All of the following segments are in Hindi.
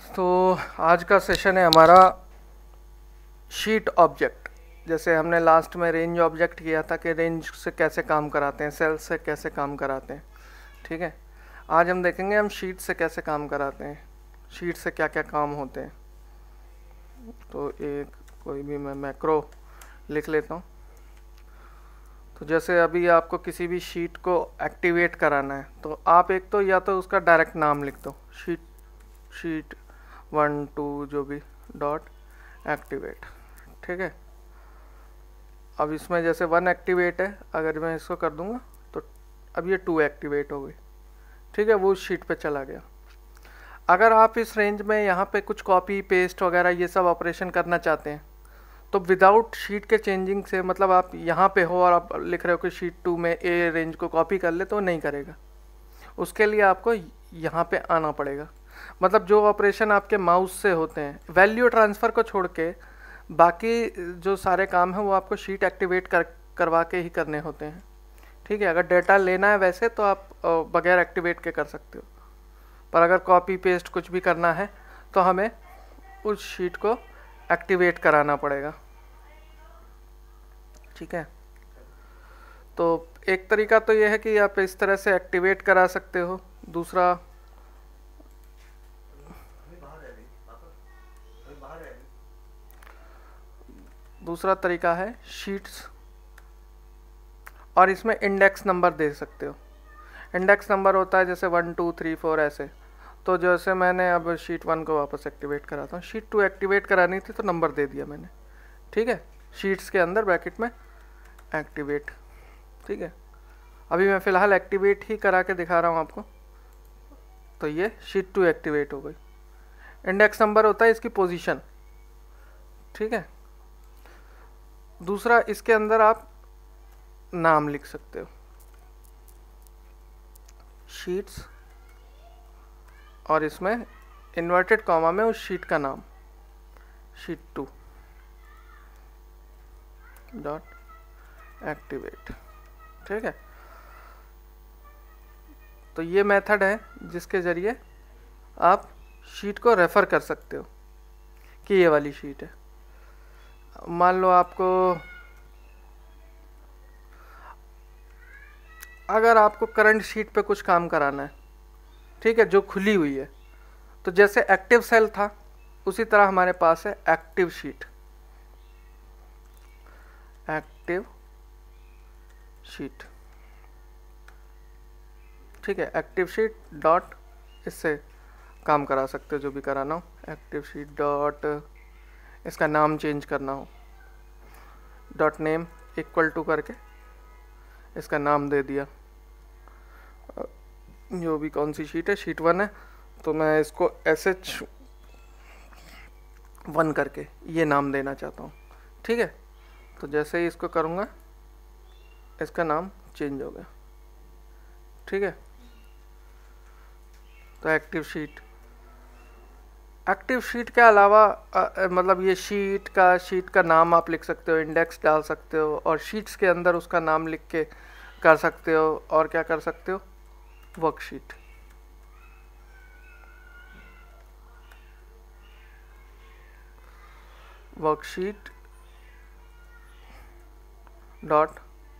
तो आज का सेशन है हमारा शीट ऑब्जेक्ट। जैसे हमने लास्ट में रेंज ऑब्जेक्ट किया था कि रेंज से कैसे काम कराते हैं, सेल से कैसे काम कराते हैं। ठीक है, आज हम देखेंगे हम शीट से कैसे काम कराते हैं, शीट से क्या क्या काम होते हैं। तो एक कोई भी मैं मैक्रो लिख लेता हूँ। तो जैसे अभी आपको किसी भी शीट को एक्टिवेट कराना है तो आप एक तो या तो उसका डायरेक्ट नाम लिख दो, शीट 1 2 जो भी डॉट एक्टिवेट। ठीक है, अब इसमें जैसे 1 एक्टिवेट है, अगर मैं इसको कर दूंगा तो अब ये 2 एक्टिवेट हो गई। ठीक है, वो शीट पे चला गया। अगर आप इस रेंज में यहाँ पे कुछ कॉपी पेस्ट वगैरह ये सब ऑपरेशन करना चाहते हैं तो विदाउट शीट के चेंजिंग से, मतलब आप यहाँ पे हो और आप लिख रहे हो कि शीट 2 में ए रेंज को कॉपी कर ले, तो नहीं करेगा। उसके लिए आपको यहाँ पे आना पड़ेगा। मतलब जो ऑपरेशन आपके माउस से होते हैं, वैल्यू ट्रांसफ़र को छोड़ के बाकी जो सारे काम हैं वो आपको शीट एक्टिवेट करवा के ही करने होते हैं। ठीक है, अगर डेटा लेना है वैसे तो आप बगैर एक्टिवेट के कर सकते हो, पर अगर कॉपी पेस्ट कुछ भी करना है तो हमें उस शीट को एक्टिवेट कराना पड़ेगा। ठीक है, तो एक तरीका तो यह है कि आप इस तरह से एक्टिवेट करा सकते हो। दूसरा तरीका है शीट्स, और इसमें इंडेक्स नंबर दे सकते हो। इंडेक्स नंबर होता है जैसे 1 2 3 4 ऐसे। तो जैसे मैंने अब शीट 1 को वापस एक्टिवेट कराता हूँ, शीट 2 एक्टिवेट करानी थी तो नंबर दे दिया मैंने। ठीक है, शीट्स के अंदर ब्रैकेट में एक्टिवेट। ठीक है, अभी मैं फ़िलहाल एक्टिवेट ही करा के दिखा रहा हूँ आपको। तो ये शीट 2 एक्टिवेट हो गई। इंडेक्स नंबर होता है इसकी पोजीशन। ठीक है, दूसरा इसके अंदर आप नाम लिख सकते हो, शीट्स, और इसमें इन्वर्टेड कॉमा में उस शीट का नाम, शीट 2 डॉट एक्टिवेट। ठीक है, तो ये मेथड है जिसके ज़रिए आप शीट को रेफ़र कर सकते हो कि ये वाली शीट है। मान लो अगर आपको करंट शीट पे कुछ काम कराना है, ठीक है, जो खुली हुई है, तो जैसे एक्टिव सेल था उसी तरह हमारे पास है एक्टिव शीट। एक्टिव शीट, ठीक है, एक्टिव शीट डॉट, इससे काम करा सकते हो जो भी कराना हो। एक्टिव शीट डॉट, इसका नाम चेंज करना हो, डॉट नेम इक्वल टू करके इसका नाम दे दिया। जो भी कौन सी शीट है, शीट 1 है, तो मैं इसको SH1 करके ये नाम देना चाहता हूँ। ठीक है, तो जैसे ही इसको करूँगा इसका नाम चेंज हो गया। ठीक है, तो एक्टिव शीट के अलावा मतलब ये शीट का नाम आप लिख सकते हो, इंडेक्स डाल सकते हो, और शीट्स के अंदर उसका नाम लिख के कर सकते हो। और क्या कर सकते हो, वर्कशीट। वर्कशीट डॉट,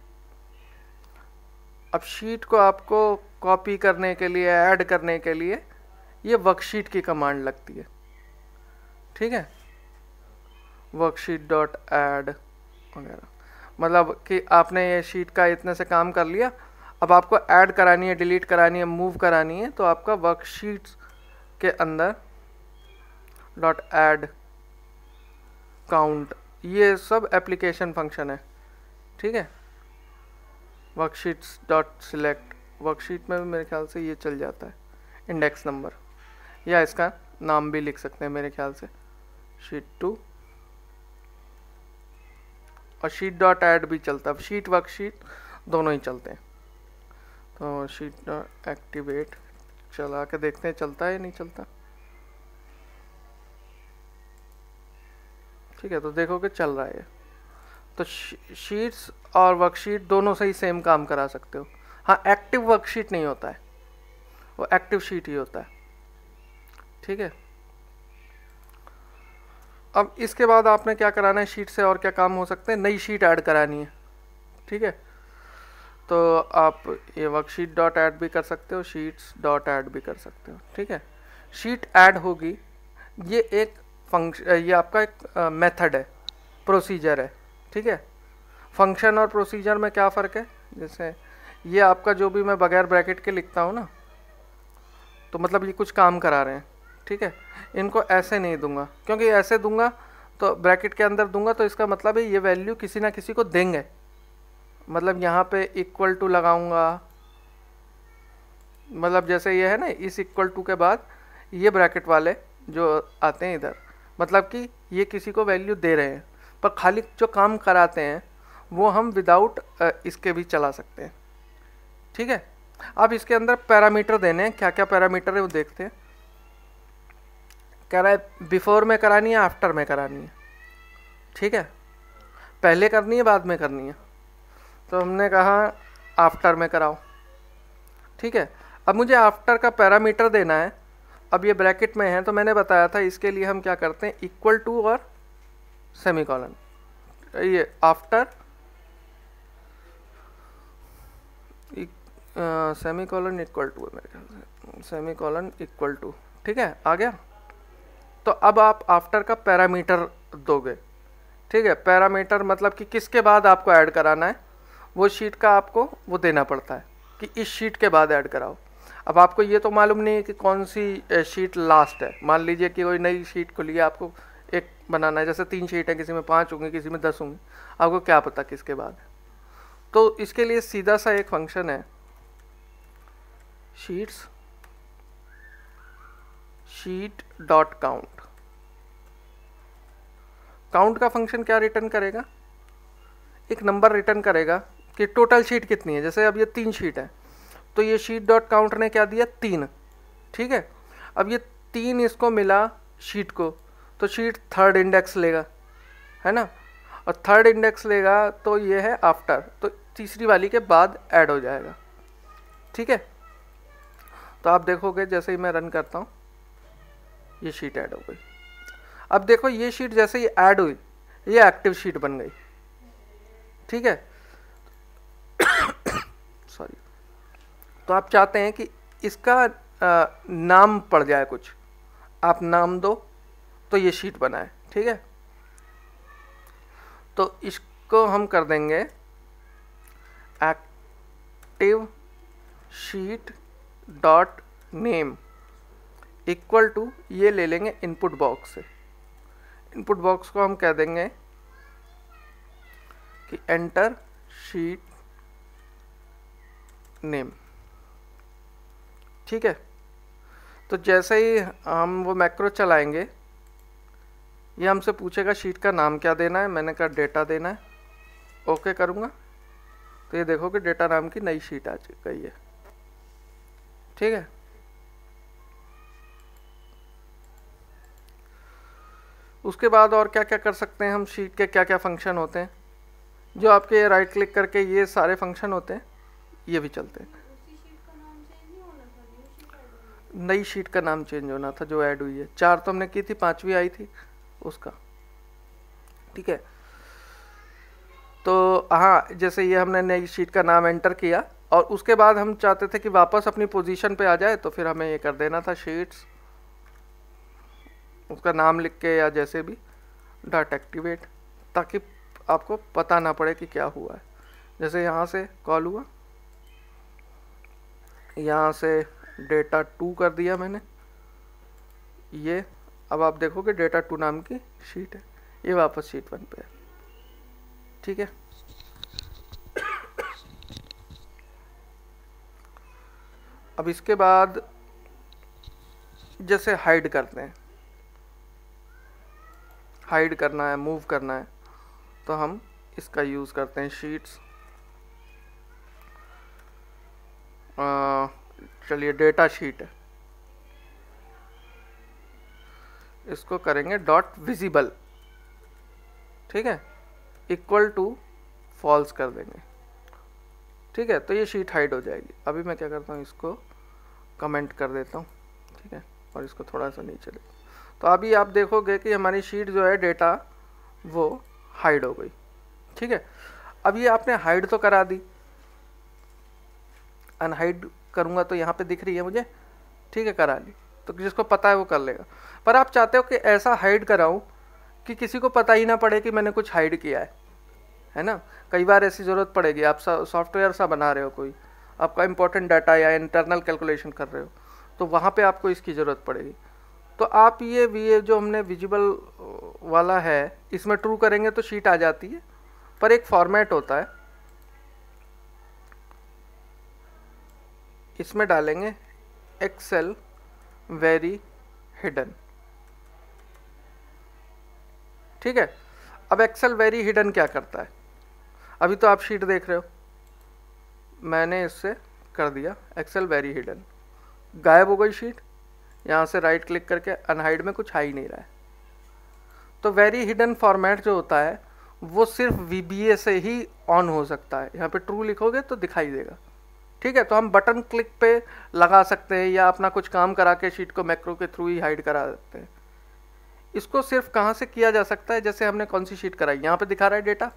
अब शीट को आपको कॉपी करने के लिए, ऐड करने के लिए ये वर्कशीट की कमांड लगती है। ठीक है, वर्कशीट डॉट ऐड वगैरह, मतलब कि आपने ये शीट का इतने से काम कर लिया, अब आपको ऐड करानी है, डिलीट करानी है, मूव करानी है, तो आपका वर्कशीट के अंदर डॉट ऐड काउंट, ये सब एप्लीकेशन फंक्शन है। ठीक है, वर्कशीट्स डॉट सिलेक्ट, वर्कशीट में भी मेरे ख्याल से ये चल जाता है इंडेक्स नंबर, या इसका नाम भी लिख सकते हैं मेरे ख्याल से, शीट 2। और शीट डॉट ऐड भी चलता है, शीट वर्कशीट दोनों ही चलते हैं। तो शीट डॉट एक्टिवेट चला के देखते हैं चलता है या नहीं चलता। ठीक है, तो देखोगे चल रहा है। तो शीट्स और वर्कशीट दोनों से ही सेम काम करा सकते हो। हाँ, एक्टिव वर्कशीट नहीं होता है, वो एक्टिव शीट ही होता है। ठीक है, अब इसके बाद आपने क्या कराना है, शीट से और क्या काम हो सकते हैं, नई शीट ऐड करानी है। ठीक है, तो आप ये वर्कशीट डॉट ऐड भी कर सकते हो, शीट्स डॉट ऐड भी कर सकते हो। ठीक है, शीट ऐड होगी, ये एक फंक्शन, ये आपका एक मेथड है, प्रोसीजर है। ठीक है, फंक्शन और प्रोसीजर में क्या फ़र्क है, जैसे ये आपका जो भी मैं बगैर ब्रैकेट के लिखता हूँ ना, तो मतलब ये कुछ काम करा रहे हैं। ठीक है, इनको ऐसे नहीं दूंगा, क्योंकि ऐसे दूंगा तो ब्रैकेट के अंदर दूंगा तो इसका मतलब है ये वैल्यू किसी ना किसी को देंगे। मतलब यहाँ पे इक्वल टू लगाऊंगा, मतलब जैसे ये है ना, इस इक्वल टू के बाद ये ब्रैकेट वाले जो आते हैं इधर, मतलब कि ये किसी को वैल्यू दे रहे हैं, पर खाली जो काम कराते हैं वो हम विदाउट इसके भी चला सकते हैं। ठीक है, अब इसके अंदर पैरामीटर देने हैं, क्या क्या पैरामीटर है वो देखते हैं। कह रहा है बिफोर में करानी है, आफ्टर में करानी है। ठीक है, पहले करनी है बाद में करनी है, तो हमने कहा आफ्टर में कराओ। ठीक है, अब मुझे आफ्टर का पैरामीटर देना है। अब ये ब्रैकेट में है तो मैंने बताया था इसके लिए हम क्या करते हैं, इक्वल टू और सेमीकोलन। ये आफ्टर सेमीकोलन इक्वल टू है मेरे ख्याल से, सेमीकोलन इक्वल टू। ठीक है, आ गया। तो अब आप आफ्टर का पैरामीटर दोगे। ठीक है, पैरामीटर मतलब कि किसके बाद आपको ऐड कराना है, वो शीट का आपको वो देना पड़ता है कि इस शीट के बाद ऐड कराओ। अब आपको ये तो मालूम नहीं है कि कौन सी शीट लास्ट है। मान लीजिए कि कोई नई शीट खुली है, आपको एक बनाना है, जैसे 3 शीट है, किसी में 5 होंगे, किसी में 10 होंगे, आपको क्या पता किसके बाद है। तो इसके लिए सीधा सा एक फंक्शन है, sheets sheet dot count. Count का फंक्शन क्या रिटर्न करेगा, एक नंबर रिटर्न करेगा कि टोटल शीट कितनी है। जैसे अब ये 3 शीट है, तो ये शीट डॉट काउंट ने क्या दिया, 3। ठीक है, अब ये 3 इसको मिला शीट को, तो शीट थर्ड इंडेक्स लेगा, है ना, और थर्ड इंडेक्स लेगा तो ये है आफ्टर, तो तीसरी वाली के बाद ऐड हो जाएगा। ठीक है, तो आप देखोगे जैसे ही मैं रन करता हूँ ये शीट ऐड हो गई। अब देखो ये शीट जैसे ही ऐड हुई ये एक्टिव शीट बन गई। ठीक है, सॉरी। तो आप चाहते हैं कि इसका नाम पड़ जाए कुछ, आप नाम दो तो ये शीट बनाए। ठीक है, तो इसको हम कर देंगे active sheet dot name equal to, ये ले लेंगे इनपुट बॉक्स से। इनपुट बॉक्स को हम कह देंगे कि एंटर शीट नेम। ठीक है, तो जैसे ही हम वो मैक्रो चलाएंगे ये हमसे पूछेगा शीट का नाम क्या देना है। मैंने कहा डेटा देना है, ओके करूँगा तो ये देखो कि डेटा नाम की नई शीट आ गई है। ठीक है, उसके बाद और क्या क्या कर सकते हैं हम, शीट के क्या क्या फंक्शन होते हैं, जो आपके राइट क्लिक करके ये सारे फंक्शन होते हैं ये भी चलते हैं। नई शीट का नाम चेंज होना था जो ऐड हुई है, 4 तो हमने की थी, 5वीं आई थी उसका। ठीक है, तो हाँ, जैसे ये हमने नई शीट का नाम एंटर किया और उसके बाद हम चाहते थे कि वापस अपनी पोजीशन पे आ जाए, तो फिर हमें ये कर देना था शीट्स, उसका नाम लिख के या जैसे भी डॉट एक्टिवेट, ताकि आपको पता ना पड़े कि क्या हुआ है। जैसे यहाँ से कॉल हुआ, यहाँ से डेटा 2 कर दिया मैंने, ये अब आप देखोगे डेटा 2 नाम की शीट है, ये वापस शीट 1 पे है। ठीक है, अब इसके बाद जैसे हाइड करते हैं, हाइड करना है, मूव करना है, तो हम इसका यूज़ करते हैं शीट्स। चलिए डेटा शीट है, इसको करेंगे डॉट विजिबल। ठीक है, इक्वल टू फॉल्स कर देंगे। ठीक है, तो ये शीट हाइड हो जाएगी। अभी मैं क्या करता हूँ, इसको कमेंट कर देता हूँ। ठीक है, और इसको थोड़ा सा नीचे ले, तो अभी आप देखोगे कि हमारी शीट जो है डेटा वो हाइड हो गई। ठीक है, अब ये आपने हाइड तो करा दी, अनहाइड करूँगा तो यहाँ पे दिख रही है मुझे। ठीक है, करा ली, तो जिसको पता है वो कर लेगा। पर आप चाहते हो कि ऐसा हाइड कराऊँ कि किसी को पता ही ना पड़े कि मैंने कुछ हाइड किया है ना। कई बार ऐसी ज़रूरत पड़ेगी, आप सॉफ्टवेयर सा बना रहे हो, कोई आपका इंपॉर्टेंट डाटा या इंटरनल कैलकुलेशन कर रहे हो, तो वहाँ पे आपको इसकी ज़रूरत पड़ेगी। तो आप ये जो हमने विजिबल वाला है, इसमें ट्रू करेंगे तो शीट आ जाती है, पर एक फॉर्मेट होता है, इसमें डालेंगे एक्सेल वेरी हिडन। ठीक है, अब एक्सेल वेरी हिडन क्या करता है? अभी तो आप शीट देख रहे हो, मैंने इससे कर दिया एक्सेल वेरी हिडन, गायब हो गई शीट। यहाँ से राइट क्लिक करके अनहाइड में कुछ आ ही नहीं रहा है। तो वेरी हिडन फॉर्मेट जो होता है वो सिर्फ VBA से ही ऑन हो सकता है। यहाँ पे ट्रू लिखोगे तो दिखाई देगा। ठीक है, तो हम बटन क्लिक पे लगा सकते हैं या अपना कुछ काम करा के शीट को मैक्रो के थ्रू ही हाइड करा सकते हैं। इसको सिर्फ कहाँ से किया जा सकता है? जैसे हमने कौन सी शीट कराई, यहाँ पे दिखा रहा है डेटा,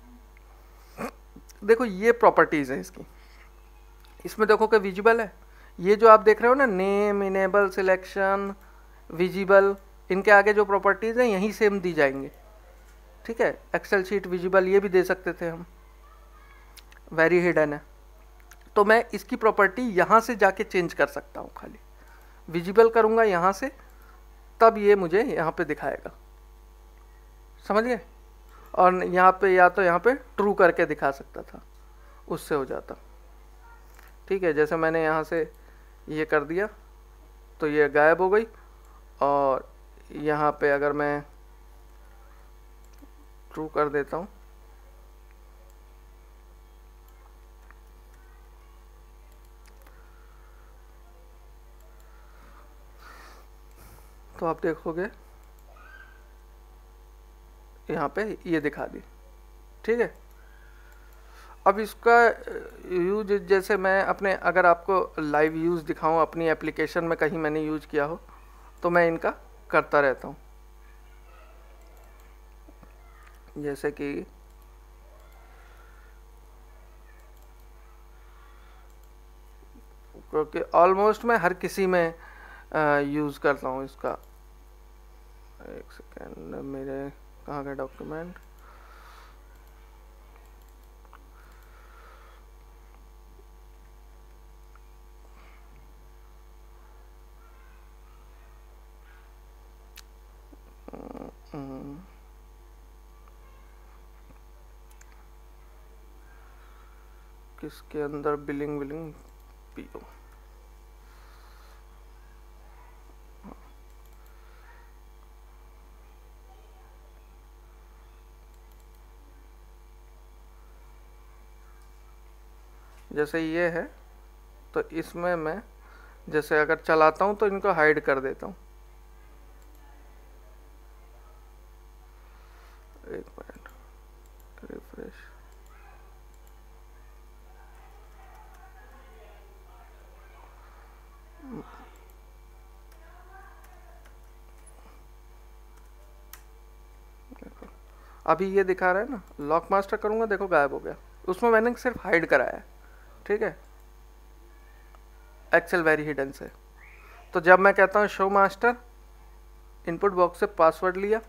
देखो ये प्रॉपर्टीज है इसकी। इसमें देखो कि विजिबल है, ये जो आप देख रहे हो ना, नेम, इनेबल, सिलेक्शन, विजिबल, इनके आगे जो प्रॉपर्टीज हैं यही सेम दी जाएंगे। ठीक है, एक्सेल शीट विजिबल ये भी दे सकते थे हम, वेरी हिडन है, तो मैं इसकी प्रॉपर्टी यहाँ से जाके चेंज कर सकता हूँ। खाली विजिबल करूँगा यहाँ से, तब ये मुझे यहाँ पे दिखाएगा। समझ गए? और यहाँ पे या तो यहाँ पे ट्रू करके दिखा सकता था, उससे हो जाता। ठीक है, जैसे मैंने यहाँ से ये कर दिया तो ये गायब हो गई, और यहाँ पे अगर मैं ट्रू कर देता हूँ तो आप देखोगे यहाँ पे ये दिखा दी। ठीक है, अब इसका यूज जैसे मैं अपने, अगर आपको लाइव यूज़ दिखाऊं अपनी एप्लीकेशन में कहीं मैंने यूज किया हो, तो मैं इनका करता रहता हूँ। जैसे कि क्योंकि ऑलमोस्ट मैं हर किसी में यूज़ करता हूँ इसका। एक सेकेंड, मेरे कहाँ गए डॉक्यूमेंट? किसके अंदर? Billing PO. जैसे ये है, तो इसमें मैं जैसे अगर चलाता हूँ तो इनको हाइड कर देता हूँ। एक मिनट, रिफ्रेश। अभी ये दिखा रहा है ना, लॉक मास्टर करूँगा, देखो गायब हो गया। उसमें मैंने सिर्फ हाइड कराया है। ठीक है, एक्सेल वेरी हिडन से। तो जब मैं कहता हूँ शो मास्टर, इनपुट बॉक्स से पासवर्ड लिया,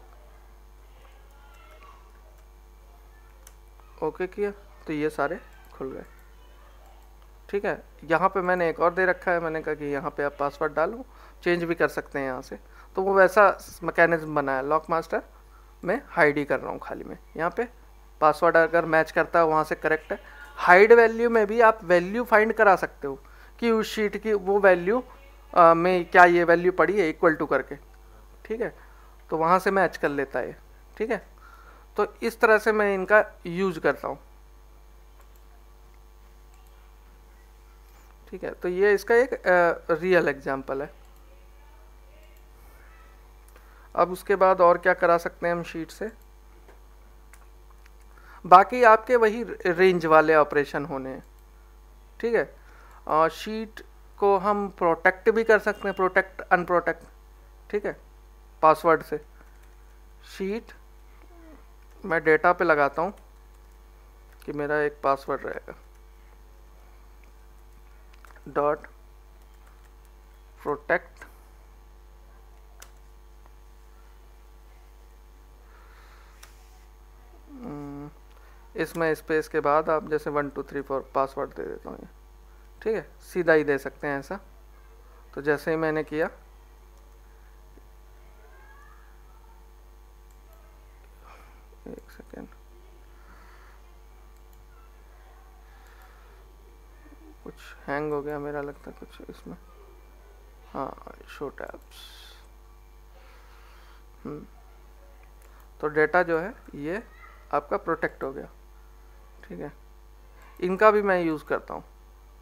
ओके किया, तो ये सारे खुल गए। ठीक है, यहाँ पे मैंने एक और दे रखा है, मैंने कहा कि यहाँ पे आप पासवर्ड डालो, चेंज भी कर सकते हैं यहाँ से। तो वो वैसा मैकेनिज्म बनाया। लॉक मास्टर में हाइड ही कर रहा हूँ खाली मैं, यहाँ पे पासवर्ड अगर मैच करता है वहाँ से करेक्ट है। हाइड वैल्यू में भी आप वैल्यू फाइंड करा सकते हो कि उस शीट की वो वैल्यू में क्या ये वैल्यू पड़ी है इक्वल टू करके। ठीक है, तो वहाँ से मैच कर लेता है। ठीक है, तो इस तरह से मैं इनका यूज करता हूँ। ठीक है, तो ये इसका एक रियल एग्जाम्पल है। अब उसके बाद और क्या करा सकते हैं हम शीट से? बाकी आपके वही रेंज वाले ऑपरेशन होने हैं। ठीक है, और शीट को हम प्रोटेक्ट भी कर सकते हैं, प्रोटेक्ट अनप्रोटेक्ट। ठीक है, पासवर्ड से। शीट मैं डेटा पे लगाता हूँ कि मेरा एक पासवर्ड रहेगा, डॉट प्रोटेक्ट इसमें स्पेस के बाद आप जैसे 1 2 3 4 पासवर्ड दे देता हूँ ये, ठीक है। सीधा ही दे सकते हैं ऐसा। तो जैसे ही मैंने किया, एक सेकेंड, कुछ हैंग हो गया मेरा लगता है कुछ इसमें। हाँ, शो टैब्स। तो डेटा जो है ये आपका प्रोटेक्ट हो गया, ठीक है। इनका भी मैं यूज़ करता हूँ।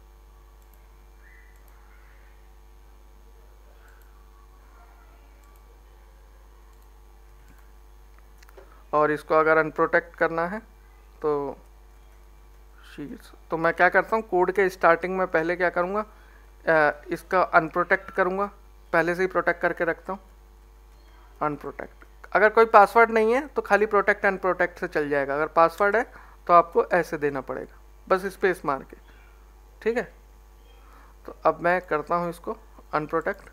और इसको अगर अनप्रोटेक्ट करना है तो शीट्स, तो मैं क्या करता हूँ, कोड के स्टार्टिंग में पहले क्या करूँगा, इसका अनप्रोटेक्ट करूँगा, पहले से ही प्रोटेक्ट करके रखता हूँ। अनप्रोटेक्ट, अगर कोई पासवर्ड नहीं है तो खाली प्रोटेक्ट अनप्रोटेक्ट से चल जाएगा। अगर पासवर्ड है तो आपको ऐसे देना पड़ेगा, बस स्पेस मार के, ठीक है। तो अब मैं करता हूँ इसको अनप्रोटेक्ट,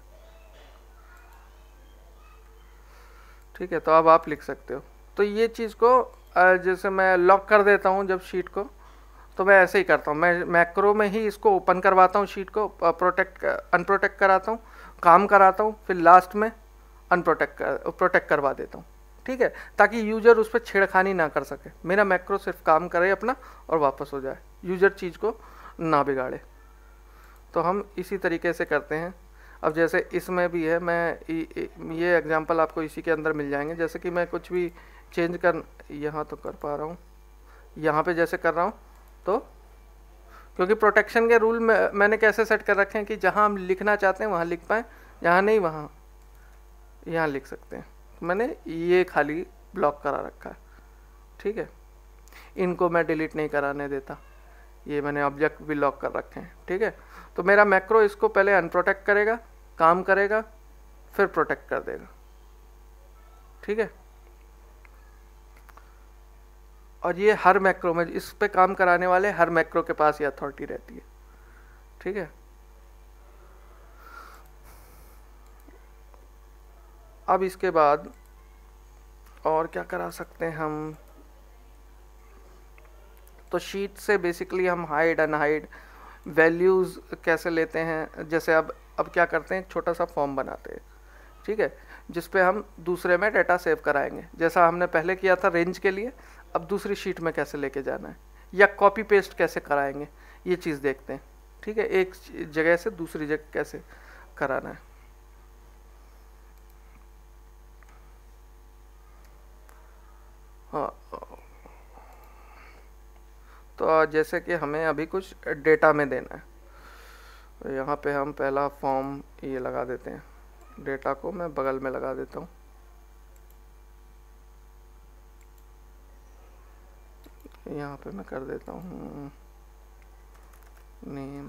ठीक है। तो अब आप लिख सकते हो। तो ये चीज़ को जैसे मैं लॉक कर देता हूँ जब शीट को, तो मैं ऐसे ही करता हूँ, मैं मैक्रो में ही इसको ओपन करवाता हूँ, शीट को अनप्रोटेक्ट कराता हूँ, काम कराता हूँ, फिर लास्ट में प्रोटेक्ट करवा देता हूँ, ठीक है, ताकि यूजर उस पर छेड़खानी ना कर सके। मेरा मैक्रो सिर्फ काम करे अपना और वापस हो जाए, यूजर चीज़ को ना बिगाड़े। तो हम इसी तरीके से करते हैं। अब जैसे इसमें भी है, मैं ये एग्जांपल आपको इसी के अंदर मिल जाएंगे। जैसे कि मैं कुछ भी चेंज कर, यहाँ तो कर पा रहा हूँ, यहाँ पे जैसे कर रहा हूँ, तो क्योंकि प्रोटेक्शन के रूल में मैंने कैसे सेट कर रखे हैं कि जहाँ हम लिखना चाहते हैं वहाँ लिख पाएँ, जहाँ नहीं वहाँ यहाँ लिख सकते हैं। मैंने ये खाली ब्लॉक करा रखा है, ठीक है। इनको मैं डिलीट नहीं कराने देता, ये मैंने ऑब्जेक्ट भी लॉक कर रखे हैं, ठीक है। तो मेरा मैक्रो इसको पहले अनप्रोटेक्ट करेगा, काम करेगा, फिर प्रोटेक्ट कर देगा, ठीक है। और ये हर मैक्रो में, इस पे काम कराने वाले हर मैक्रो के पास ये अथॉरिटी रहती है, ठीक है। अब इसके बाद और क्या करा सकते हैं हम, तो शीट से बेसिकली हम हाइड अनहाइड वैल्यूज़ कैसे लेते हैं। जैसे अब क्या करते हैं, छोटा सा फॉर्म बनाते हैं, ठीक है, जिस पे हम दूसरे में डेटा सेव कराएंगे, जैसा हमने पहले किया था रेंज के लिए। अब दूसरी शीट में कैसे लेके जाना है या कॉपी पेस्ट कैसे कराएंगे, ये चीज़ देखते हैं, ठीक है। एक जगह से दूसरी जगह कैसे कराना है। हाँ, तो जैसे कि हमें अभी कुछ डेटा में देना है, तो यहाँ पे हम पहला फॉर्म ये लगा देते हैं, डेटा को मैं बगल में लगा देता हूँ। यहाँ पे मैं कर देता हूँ नेम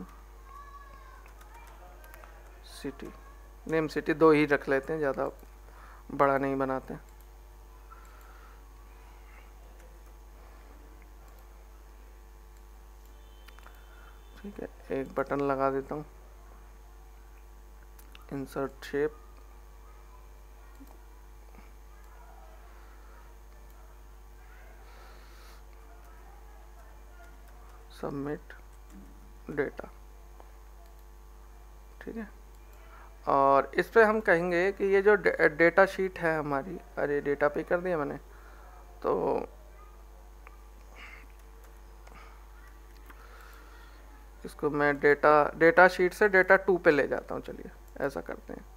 सिटी, नेम सिटी 2 ही रख लेते हैं, ज़्यादा बड़ा नहीं बनाते हैं। ठीक है, एक बटन लगा देता हूँ, इंसर्ट शेप, सबमिट डेटा, ठीक है। और इस पे हम कहेंगे कि ये जो डेटा शीट है हमारी, अरे डेटा पे कर दिया मैंने, तो इसको मैं डेटा शीट से डेटा 2 पे ले जाता हूँ। चलिए ऐसा करते हैं,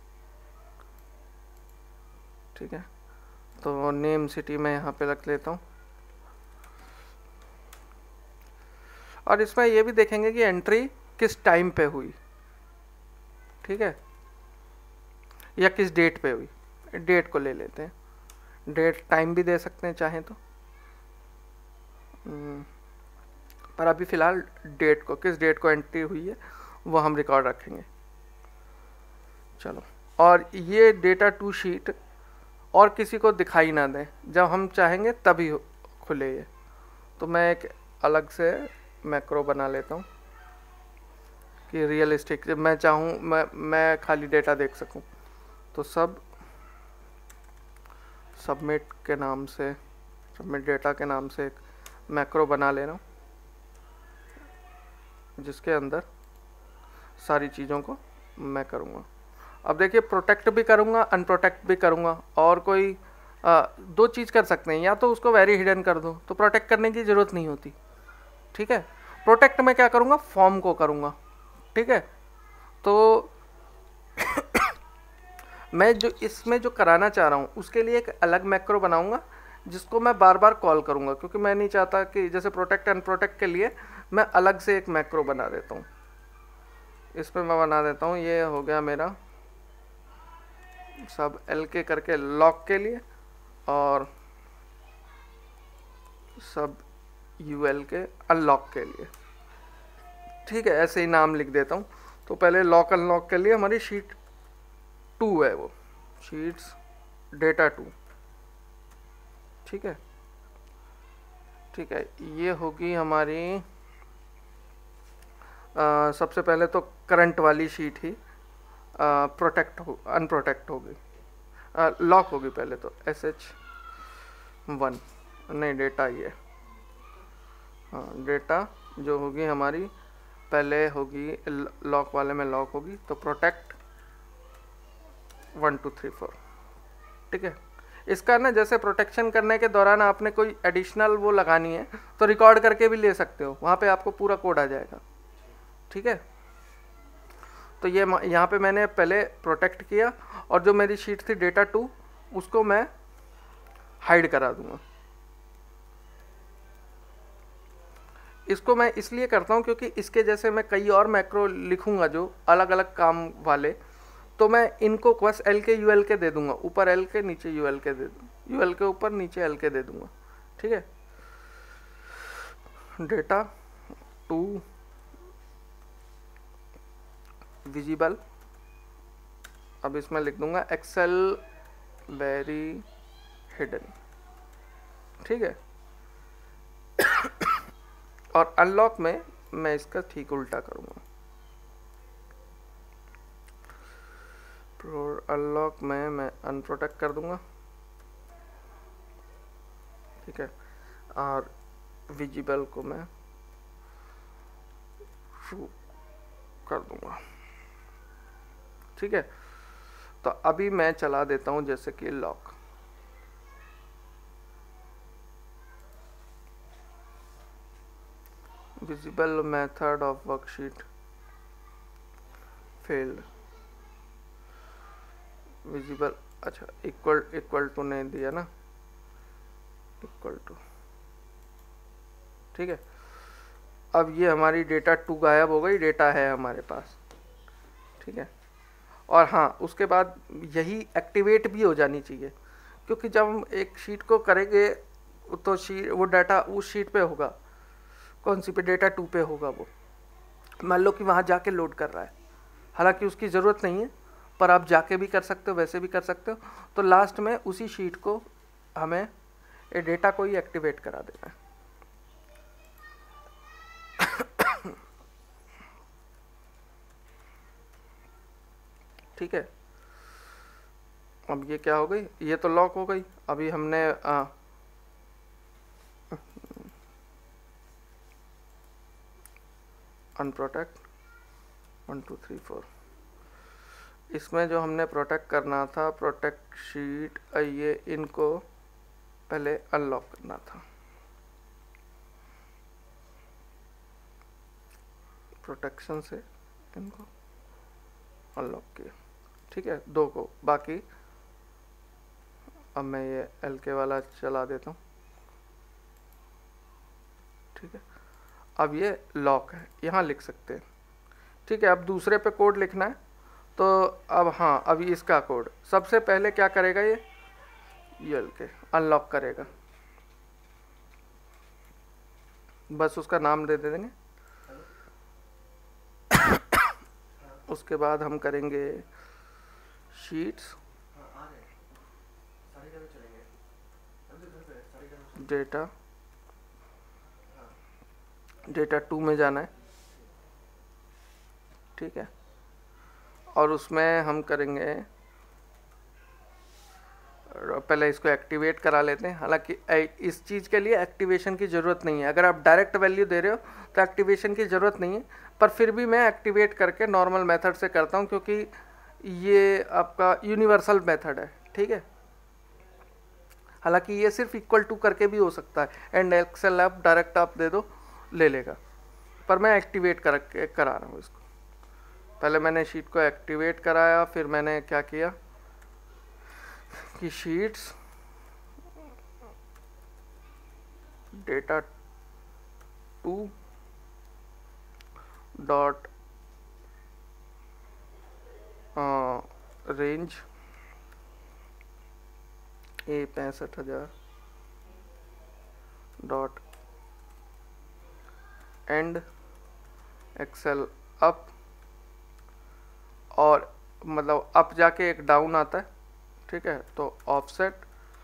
ठीक है। तो नेम सिटी में यहाँ पे रख लेता हूँ। और इसमें ये भी देखेंगे कि एंट्री किस टाइम पे हुई, ठीक है, या किस डेट पे हुई। डेट को ले लेते हैं, डेट टाइम भी दे सकते हैं चाहें तो, पर अभी फ़िलहाल डेट को, किस डेट को एंट्री हुई है वो हम रिकॉर्ड रखेंगे। चलो। और ये डेटा टू शीट और किसी को दिखाई ना दें, जब हम चाहेंगे तभी खुले ये। तो मैं एक अलग से मैक्रो बना लेता हूँ कि रियलिस्टिक, जब मैं चाहूँ मैं खाली डेटा देख सकूँ। तो सबमिट के नाम से, सबमिट डेटा के नाम से एक मैक्रो बना ले रहा हूँ जिसके अंदर सारी चीज़ों को मैं करूँगा। अब देखिए, प्रोटेक्ट भी करूँगा, अनप्रोटेक्ट भी करूँगा, और कोई दो चीज़ कर सकते हैं, या तो उसको वेरी हिडन कर दो तो प्रोटेक्ट करने की ज़रूरत नहीं होती, ठीक है। प्रोटेक्ट में क्या करूँगा, फॉर्म को करूँगा, ठीक है। तो मैं जो इसमें जो कराना चाह रहा हूँ उसके लिए एक अलग मैक्रो बनाऊँगा जिसको मैं बार बार कॉल करूँगा, क्योंकि मैं नहीं चाहता कि जैसे प्रोटेक्ट अनप्रोटेक्ट के लिए मैं अलग से एक मैक्रो बना देता हूँ। इसमें मैं बना देता हूँ, ये हो गया मेरा सब LK करके लॉक के लिए, और सब UL के अनलॉक के लिए, ठीक है। ऐसे ही नाम लिख देता हूँ। तो पहले लॉक अनलॉक के लिए हमारी शीट 2 है, वो शीट्स डेटा 2, ठीक है, ठीक है। ये होगी हमारी सबसे पहले तो करंट वाली शीट ही प्रोटेक्ट हो, अनप्रोटेक्ट होगी, लॉक होगी पहले तो SH1, नहीं डेटा ये, हाँ डेटा जो होगी हमारी पहले होगी लॉक वाले में लॉक होगी, तो प्रोटेक्ट 1 2 3 4, ठीक है। इसका ना जैसे प्रोटेक्शन करने के दौरान आपने कोई एडिशनल वो लगानी है तो रिकॉर्ड करके भी ले सकते हो, वहाँ पे आपको पूरा कोड आ जाएगा, ठीक है। तो ये यहाँ पे मैंने पहले प्रोटेक्ट किया, और जो मेरी शीट थी डेटा 2 उसको मैं हाइड करा दूंगा। इसको मैं इसलिए करता हूँ क्योंकि इसके जैसे मैं कई और मैक्रो लिखूंगा जो अलग अलग काम वाले, तो मैं इनको बस LK UL दे दूंगा, ऊपर LK नीचे UL दे दूंगा, UL के ऊपर नीचे LK दे दूंगा, ठीक है। डेटा 2 विजिबल, अब इसमें लिख दूंगा एक्सेल वेरी हिडन, ठीक है। और अनलॉक में मैं इसका ठीक उल्टा करूंगा, अनलॉक में मैं अनप्रोटेक्ट कर दूंगा, ठीक है। और विजिबल को मैं ट्रू कर दूंगा, ठीक है। तो अभी मैं चला देता हूं जैसे कि lock, visible method of worksheet failed, visible, अच्छा इक्वल टू नहीं दिया ना, इक्वल टू, ठीक है। अब ये हमारी डेटा 2 गायब हो गई, डेटा है हमारे पास, ठीक है। और हाँ, उसके बाद यही एक्टिवेट भी हो जानी चाहिए, क्योंकि जब हम एक शीट को करेंगे तो वो डाटा उस शीट पे होगा, कौन सी पे, डेटा 2 पे होगा। वो मान लो कि वहाँ जाके लोड कर रहा है, हालांकि उसकी ज़रूरत नहीं है, पर आप जाके भी कर सकते हो, वैसे भी कर सकते हो। तो लास्ट में उसी शीट को हमें ये डेटा को ही एक्टिवेट करा देना है। ठीक है, अब ये क्या हो गई, ये तो लॉक हो गई। अभी हमने अनप्रोटेक्ट 1 2 3 4, इसमें जो हमने प्रोटेक्ट करना था, प्रोटेक्ट शीट, ये इनको पहले अनलॉक करना था, प्रोटेक्शन से इनको अनलॉक किया, ठीक है, 2 को। बाकी अब मैं ये LK वाला चला देता हूँ, ठीक है। अब ये लॉक है, यहाँ लिख सकते हैं, ठीक है। अब दूसरे पे कोड लिखना है, तो अब हाँ, अभी इसका कोड सबसे पहले क्या करेगा, ये LK अनलॉक करेगा, बस उसका नाम दे देंगे। उसके बाद हम करेंगे शीट्स डेटा डेटा 2 में जाना है, ठीक है। और उसमें हम करेंगे, पहले इसको एक्टिवेट करा लेते हैं। हालांकि इस चीज़ के लिए एक्टिवेशन की ज़रूरत नहीं है, अगर आप डायरेक्ट वैल्यू दे रहे हो तो एक्टिवेशन की ज़रूरत नहीं है, पर फिर भी मैं एक्टिवेट करके नॉर्मल मेथड से करता हूं क्योंकि ये आपका यूनिवर्सल मेथड है, ठीक है। हालांकि ये सिर्फ इक्वल टू करके भी हो सकता है, एंड एक्सेल ऐप डायरेक्ट आप दे दो ले लेगा, पर मैं एक्टिवेट करके करा रहा हूँ इसको। पहले मैंने शीट को एक्टिवेट कराया, फिर मैंने क्या किया कि sheets data 2 dot range A65,000 dot end Excel up, और मतलब अप जाके एक डाउन आता है, ठीक है। तो ऑफसेट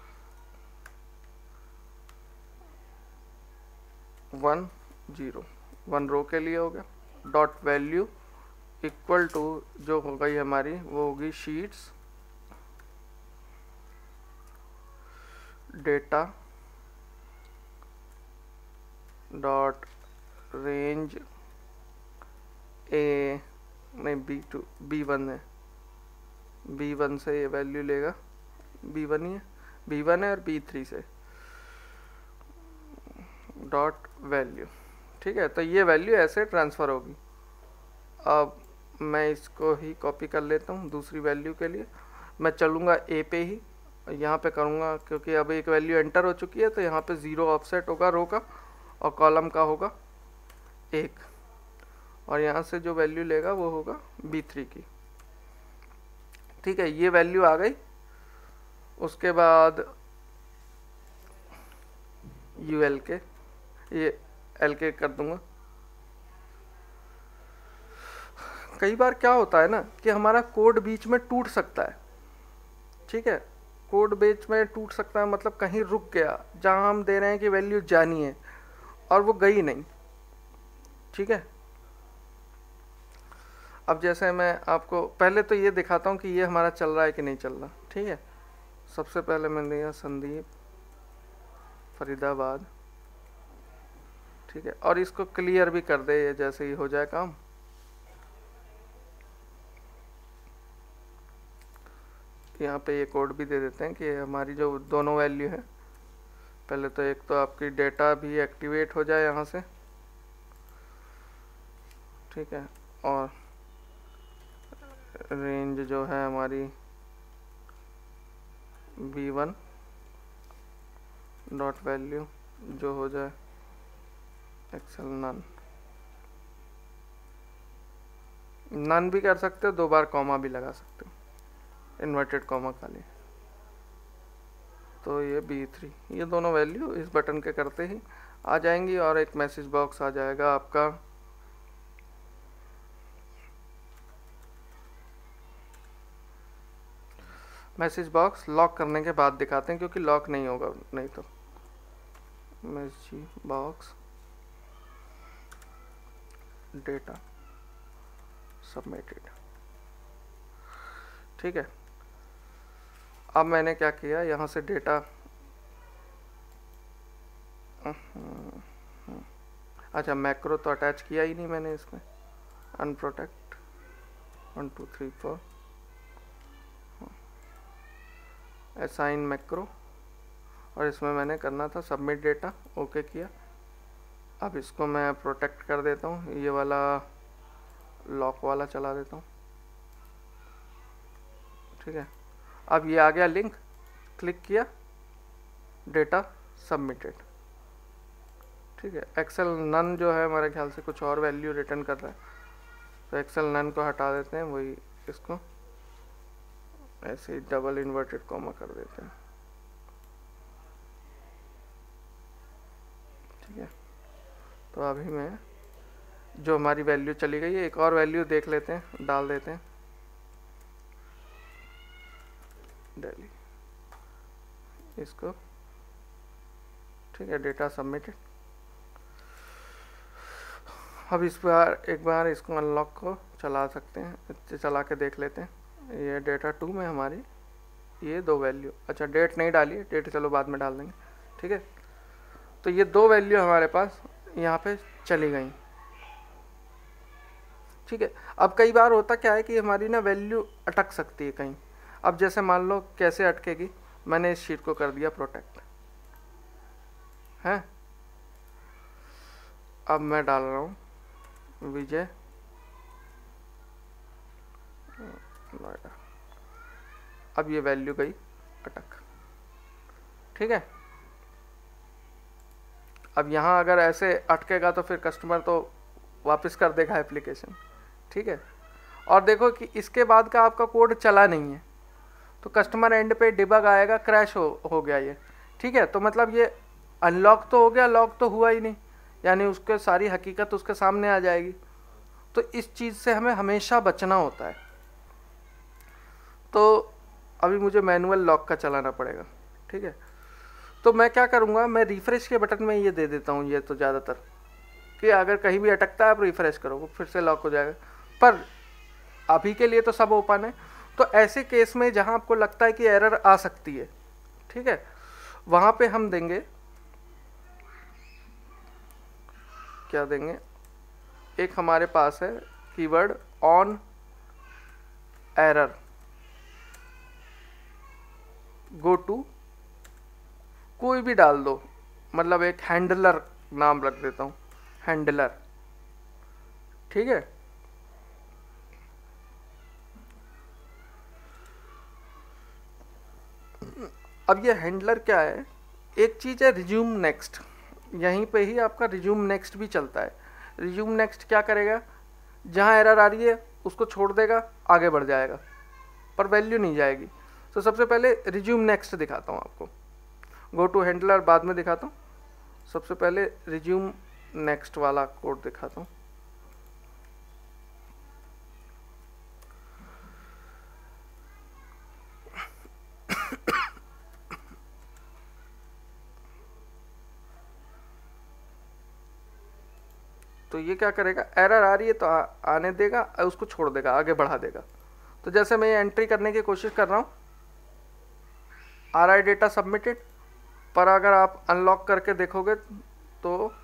1 रो के लिए हो गया, डॉट वैल्यू इक्वल टू जो हो गई हमारी वो होगी sheets data dot range A नहीं B1 है, B1 से ये वैल्यू लेगा, B1 ही है, B1 है, और B3 से डॉट वैल्यू, ठीक है। तो ये वैल्यू ऐसे ट्रांसफ़र होगी। अब मैं इसको ही कॉपी कर लेता हूँ दूसरी वैल्यू के लिए। मैं चलूँगा A पे ही, यहाँ पे करूँगा क्योंकि अब एक वैल्यू एंटर हो चुकी है, तो यहाँ पे 0 ऑफसेट होगा रो का, और कॉलम का होगा 1, और यहाँ से जो वैल्यू लेगा वो होगा B3 की, ठीक है। ये वैल्यू आ गई। उसके बाद ULK, ये LK कर दूंगा। कई बार क्या होता है ना कि हमारा कोड बीच में टूट सकता है, ठीक है। कोड बीच में टूट सकता है मतलब कहीं रुक गया, जहां हम दे रहे हैं कि वैल्यू जानी है और वो गई नहीं, ठीक है। अब जैसे मैं आपको पहले तो ये दिखाता हूँ कि ये हमारा चल रहा है कि नहीं चल रहा, ठीक है। सबसे पहले मैंने दिया संदीप फरीदाबाद, ठीक है, और इसको क्लियर भी कर दे जैसे ही हो जाए काम। यहाँ पे ये कोड भी दे देते हैं कि हमारी जो दोनों वैल्यू है, पहले तो एक तो आपकी डेटा भी एक्टिवेट हो जाए यहाँ से, ठीक है, और रेंज जो है हमारी B1 डॉट वैल्यू जो हो जाए एक्सेल नन भी कर सकते हो, 2 बार कॉमा भी लगा सकते हो, इन्वर्टेड कॉमा खाली। तो ये B3, ये दोनों वैल्यू इस बटन के करते ही आ जाएंगी, और एक मैसेज बॉक्स आ जाएगा आपका। मैसेज बॉक्स लॉक करने के बाद दिखाते हैं क्योंकि लॉक नहीं होगा नहीं तो। मैसेज बॉक्स डेटा सबमिटेड, ठीक है। अब मैंने क्या किया, यहाँ से डेटा अच्छा मैक्रो तो अटैच किया ही नहीं मैंने इसमें, अनप्रोटेक्ट 1 2 3 4 असाइन मैक्रो, और इसमें मैंने करना था सबमिट डेटा, ओके किया। अब इसको मैं प्रोटेक्ट कर देता हूँ, ये वाला लॉक वाला चला देता हूँ, ठीक है। अब ये आ गया लिंक, क्लिक किया, डेटा सबमिटेड, ठीक है। एक्सेल नन जो है हमारे ख्याल से कुछ और वैल्यू रिटर्न कर रहा है, तो एक्सेल नन को हटा देते हैं, वही इसको ऐसे ही डबल इन्वर्टेड कॉमा कर देते हैं, ठीक है। तो अभी मैं जो हमारी वैल्यू चली गई है, एक और वैल्यू देख लेते हैं, डाल देते हैं। दिल्ली, इसको ठीक है, डेटा सबमिटेड। अब इस बार एक बार इसको अनलॉक को चला सकते हैं, चला के देख लेते हैं। ये डेटा 2 में हमारी ये 2 वैल्यू, अच्छा डेट नहीं डाली है, डेट चलो बाद में डाल देंगे, ठीक है। तो ये 2 वैल्यू हमारे पास यहाँ पे चली गई, ठीक है। अब कई बार होता क्या है कि हमारी ना वैल्यू अटक सकती है कहीं। अब जैसे मान लो कैसे अटकेगी, मैंने इस शीट को कर दिया प्रोटेक्ट है। अब मैं डाल रहा हूँ विजय नोएडा, अब ये वैल्यू गई अटक, ठीक है। अब यहाँ अगर ऐसे अटकेगा तो फिर कस्टमर तो वापस कर देगा एप्लीकेशन, ठीक है। और देखो कि इसके बाद का आपका कोड चला नहीं है, तो कस्टमर एंड पे डिबग आएगा, क्रैश हो गया ये, ठीक है। तो मतलब ये अनलॉक तो हो गया, लॉक तो हुआ ही नहीं, यानी उसके सारी हकीकत उसके सामने आ जाएगी। तो इस चीज़ से हमें हमेशा बचना होता है। तो अभी मुझे मैनुअल लॉक का चलाना पड़ेगा, ठीक है। तो मैं क्या करूँगा, मैं रिफ्रेश के बटन में ये दे देता हूँ, ये तो ज़्यादातर कि अगर कहीं भी अटकता है आप रिफ्रेश करो, वो फिर से लॉक हो जाएगा। पर अभी के लिए तो सब ओपन है। तो ऐसे केस में जहाँ आपको लगता है कि एरर आ सकती है, ठीक है, वहाँ पे हम देंगे, क्या देंगे, एक हमारे पास है keyword on error, go to, कोई भी डाल दो, मतलब एक हैंडलर नाम रख देता हूँ, हैंडलर, ठीक है। अब ये हैंडलर क्या है, एक चीज़ है रिज्यूम नेक्स्ट, यहीं पे ही आपका रिज्यूम नेक्स्ट भी चलता है। रिज्यूम नेक्स्ट क्या करेगा, जहाँ एरर आ रही है उसको छोड़ देगा, आगे बढ़ जाएगा, पर वैल्यू नहीं जाएगी। तो सबसे पहले रिज्यूम नेक्स्ट दिखाता हूँ आपको, गो टू हैंडलर बाद में दिखाता हूँ, सबसे पहले रिज्यूम नेक्स्ट वाला कोड दिखाता हूँ। तो ये क्या करेगा, एरर आ रही है तो आने देगा, उसको छोड़ देगा, आगे बढ़ा देगा। तो जैसे मैं ये एंट्री करने की कोशिश कर रहा हूँ, आ रहा है डेटा सबमिटेड, पर अगर आप अनलॉक करके देखोगे तो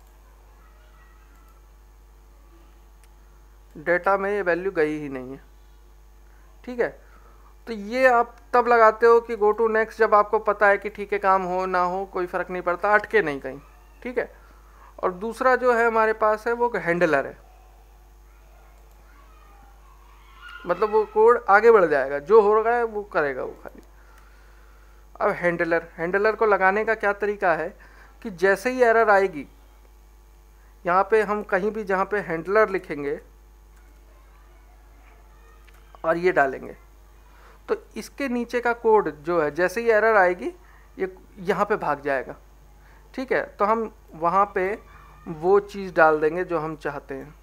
डेटा में ये वैल्यू गई ही नहीं है, ठीक है। तो ये आप तब लगाते हो कि गो टू नेक्स्ट, जब आपको पता है कि ठीक है काम हो ना हो कोई फ़र्क नहीं पड़ता, अटके नहीं कहीं, ठीक है। और दूसरा जो है हमारे पास है वो हैंडलर है, मतलब वो कोड आगे बढ़ जाएगा, जो हो रहा है वो करेगा वो खाली। अब हैंडलर को लगाने का क्या तरीका है कि जैसे ही एरर आएगी, यहाँ पे हम कहीं भी जहाँ पे हैंडलर लिखेंगे और ये डालेंगे, तो इसके नीचे का कोड जो है जैसे ही एरर आएगी ये यहाँ पे भाग जाएगा, ठीक है। तो हम वहाँ पे वो चीज़ डाल देंगे जो हम चाहते हैं।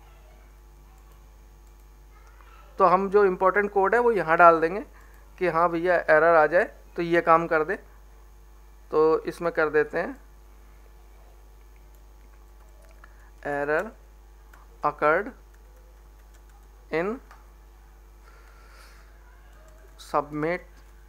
तो हम जो इम्पोर्टेंट कोड है वो यहाँ डाल देंगे कि हाँ भैया एरर आ जाए तो ये काम कर दे। तो इसमें कर देते हैं error occurred in submit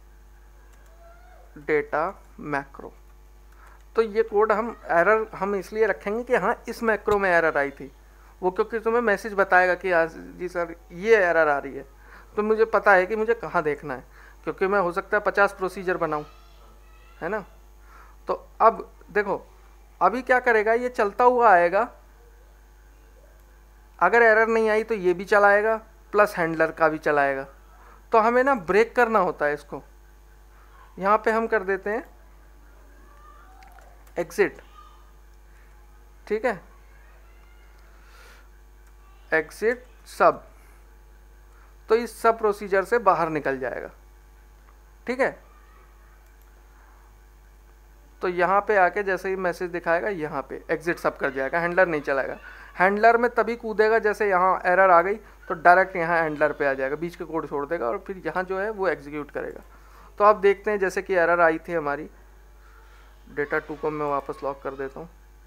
data macro. तो ये कोड हम एरर हम इसलिए रखेंगे कि हाँ इस मैक्रो में एरर आई थी, वो क्योंकि तुम्हें मैसेज बताएगा कि आज जी सर ये एरर आ रही है, तो मुझे पता है कि मुझे कहाँ देखना है, क्योंकि मैं हो सकता है 50 प्रोसीजर बनाऊँ, है ना। तो अब देखो अभी क्या करेगा, ये चलता हुआ आएगा, अगर एरर नहीं आई तो ये भी चलाएगा प्लस हैंडलर का भी चलाएगा। तो हमें ना ब्रेक करना होता है इसको। यहाँ पे हम कर देते हैं एग्जिट, ठीक है, एग्जिट सब, तो इस सब प्रोसीजर से बाहर निकल जाएगा, ठीक है। तो यहाँ पे आके जैसे ही मैसेज दिखाएगा यहाँ पे एग्जिट सब कर जाएगा, हैंडलर नहीं चलाएगा। हैंडलर में तभी कूदेगा जैसे यहाँ एरर आ गई तो डायरेक्ट यहाँ हैंडलर पे आ जाएगा, बीच के कोड छोड़ देगा और फिर यहाँ जो है वो एग्जीक्यूट करेगा। तो आप देखते हैं जैसे कि एरर आई थी हमारी, डेटा 2 को मैं वापस लॉक कर देता हूँ।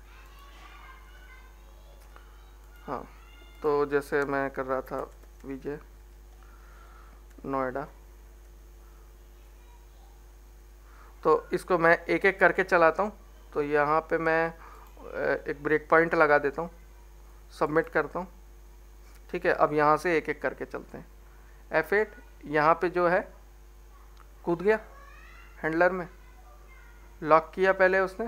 हाँ, तो जैसे मैं कर रहा था विजय नोएडा, तो इसको मैं एक एक करके चलाता हूँ। तो यहाँ पे मैं एक ब्रेक पॉइंट लगा देता हूँ, सबमिट करता हूँ। ठीक है, अब यहाँ से एक एक करके चलते हैं। F8 यहाँ पे जो है कूद गया हैंडलर में, लॉक किया पहले उसने,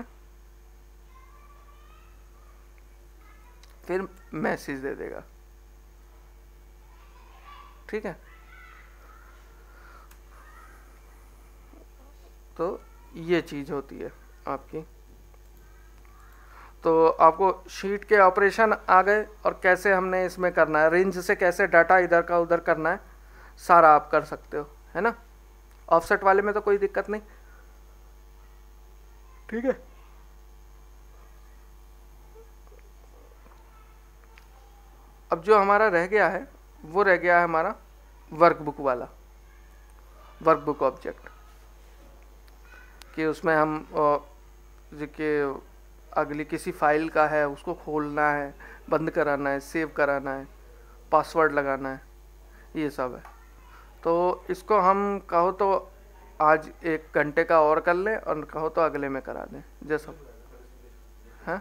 फिर मैसेज दे देगा। ठीक है, तो ये चीज़ होती है आपकी। तो आपको शीट के ऑपरेशन आ गए, और कैसे हमने इसमें करना है, रेंज से कैसे डाटा इधर का उधर करना है, सारा आप कर सकते हो, है ना। ऑफसेट वाले में तो कोई दिक्कत नहीं। ठीक है, अब जो हमारा रह गया है वो रह गया है हमारा वर्कबुक वाला, वर्कबुक ऑब्जेक्ट, कि उसमें हम कि अगली किसी फाइल का है, उसको खोलना है, बंद कराना है, सेव कराना है, पासवर्ड लगाना है, ये सब है। तो इसको हम कहो तो आज 1 घंटे का और कर लें, और कहो तो अगले में करा दें, जैसा है।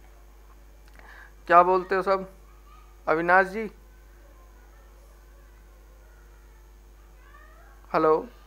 क्या बोलते हो सब? अविनाश जी, हेलो।